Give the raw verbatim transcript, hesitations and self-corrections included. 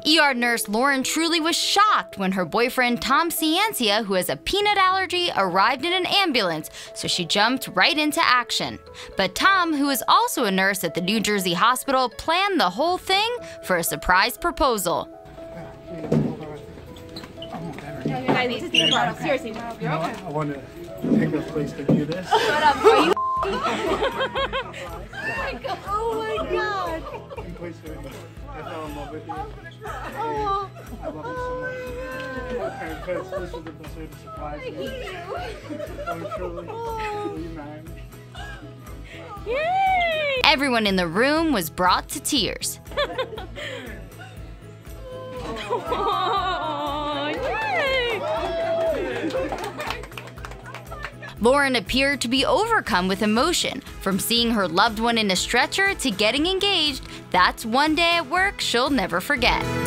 E R nurse Lauren Trulli was shocked when her boyfriend Tom Ciancia, who has a peanut allergy, arrived in an ambulance, so she jumped right into action. But Tom, who is also a nurse at the New Jersey hospital, planned the whole thing for a surprise proposal. Seriously, you know, I want to take a place to do this. Shut up, are you? Oh my god. Oh my god. Please, I fell in love with you. Oh. I love you so much. Okay, Chris, this was the best way to surprise me. I'm truly, truly mad. Yay! Everyone in the room was brought to tears. Oh, yay! Lauren appeared to be overcome with emotion. From seeing her loved one in a stretcher to getting engaged, that's one day at work she'll never forget.